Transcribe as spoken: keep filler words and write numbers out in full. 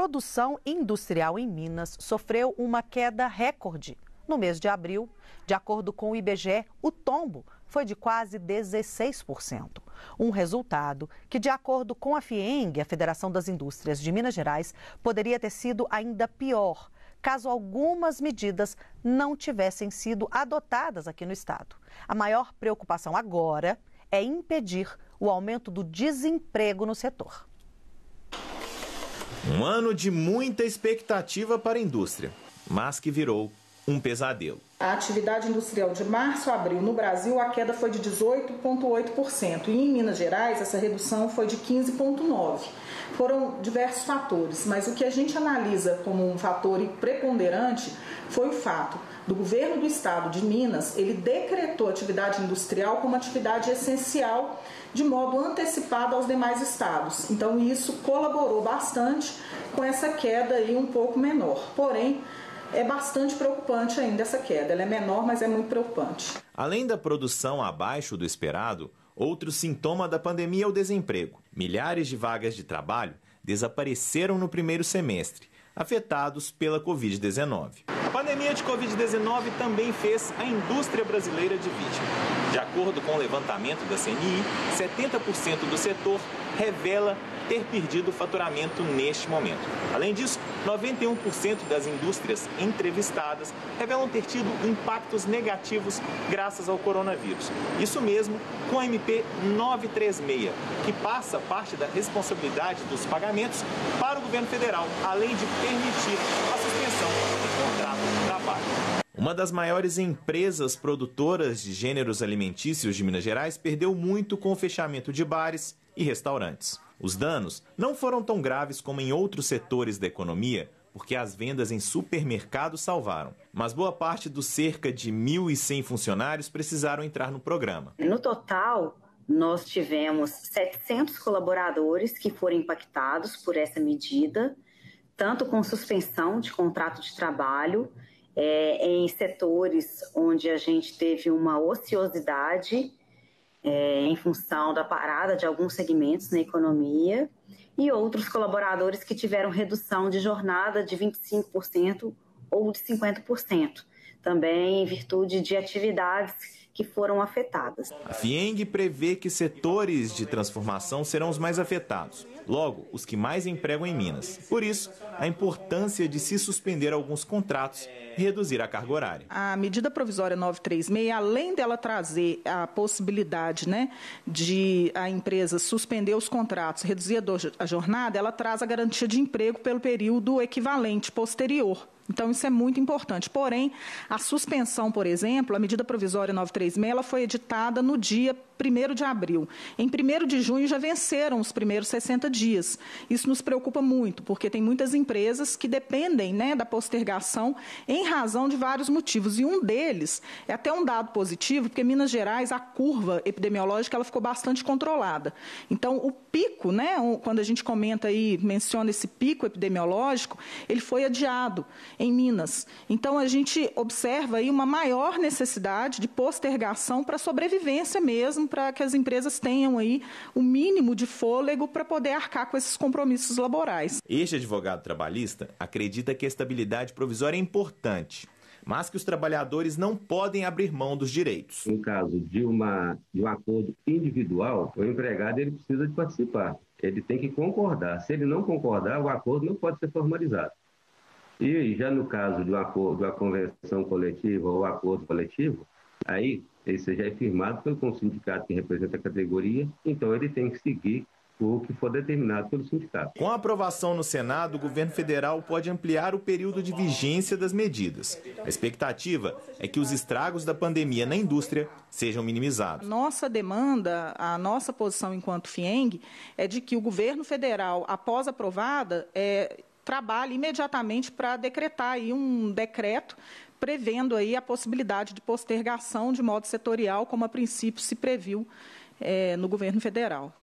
produção industrial em Minas sofreu uma queda recorde. No mês de abril, de acordo com o I B G E, o tombo foi de quase dezesseis por cento. Um resultado que, de acordo com a FIENG, a Federação das Indústrias de Minas Gerais, poderia ter sido ainda pior, caso algumas medidas não tivessem sido adotadas aqui no estado. A maior preocupação agora é impedir o aumento do desemprego no setor. Um ano de muita expectativa para a indústria, mas que virou um pesadelo. A atividade industrial de março a abril no Brasil, a queda foi de dezoito vírgula oito por cento e em Minas Gerais essa redução foi de quinze vírgula nove por cento. Foram diversos fatores, mas o que a gente analisa como um fator preponderante foi o fato do governo do estado de Minas, ele decretou a atividade industrial como atividade essencial de modo antecipado aos demais estados. Então isso colaborou bastante com essa queda aí um pouco menor. Porém, é bastante preocupante ainda essa queda. Ela é menor, mas é muito preocupante. Além da produção abaixo do esperado, outro sintoma da pandemia é o desemprego. Milhares de vagas de trabalho desapareceram no primeiro semestre, afetados pela covid dezenove. A pandemia de covid dezenove também fez a indústria brasileira de vítima. De acordo com o levantamento da C N I, setenta por cento do setor revela ter perdido o faturamento neste momento. Além disso, noventa e um por cento das indústrias entrevistadas revelam ter tido impactos negativos graças ao coronavírus. Isso mesmo com a M P novecentos e trinta e seis, que passa parte da responsabilidade dos pagamentos para o governo federal, além de permitir a suspensão de contrato de trabalho. Uma das maiores empresas produtoras de gêneros alimentícios de Minas Gerais perdeu muito com o fechamento de bares e restaurantes. Os danos não foram tão graves como em outros setores da economia, porque as vendas em supermercados salvaram. Mas boa parte dos cerca de mil e cem funcionários precisaram entrar no programa. No total, nós tivemos setecentos colaboradores que foram impactados por essa medida, tanto com suspensão de contrato de trabalho, é, em setores onde a gente teve uma ociosidade, É, em função da parada de alguns segmentos na economia, e outros colaboradores que tiveram redução de jornada de vinte e cinco por cento ou de cinquenta por cento, também em virtude de atividades que foram afetadas. A FIENG prevê que setores de transformação serão os mais afetados, logo, os que mais empregam em Minas. Por isso, a importância de se suspender alguns contratos e reduzir a carga horária. A medida provisória novecentos e trinta e seis, além dela trazer a possibilidade, né, de a empresa suspender os contratos, reduzir a jornada, ela traz a garantia de emprego pelo período equivalente posterior. Então, isso é muito importante. Porém, a suspensão, por exemplo, a medida provisória novecentos e trinta e seis, ela foi editada no dia primeiro de abril. Em primeiro de junho já venceram os primeiros sessenta dias. Isso nos preocupa muito, porque tem muitas empresas que dependem, né, da postergação em razão de vários motivos. E um deles é até um dado positivo, porque em Minas Gerais a curva epidemiológica ela ficou bastante controlada. Então, o pico, né, quando a gente comenta aí, menciona esse pico epidemiológico, ele foi adiado em Minas. Então, a gente observa aí uma maior necessidade de postergação para sobrevivência mesmo, para que as empresas tenham aí o mínimo de fôlego para poder arcar com esses compromissos laborais. Este advogado trabalhista acredita que a estabilidade provisória é importante, mas que os trabalhadores não podem abrir mão dos direitos. No caso de, uma, de um acordo individual, o empregado ele precisa de participar. Ele tem que concordar. Se ele não concordar, o acordo não pode ser formalizado. E já no caso de uma, de uma convenção coletiva ou acordo coletivo, aí esse já é firmado pelo sindicato que representa a categoria, então ele tem que seguir o que for determinado pelo sindicato. Com a aprovação no Senado, o governo federal pode ampliar o período de vigência das medidas. A expectativa é que os estragos da pandemia na indústria sejam minimizados. Nossa demanda, a nossa posição enquanto FIENG, é de que o governo federal, após aprovada, é, trabalhe imediatamente para decretar aí um decreto prevendo aí a possibilidade de postergação de modo setorial, como a princípio se previu é, no governo federal.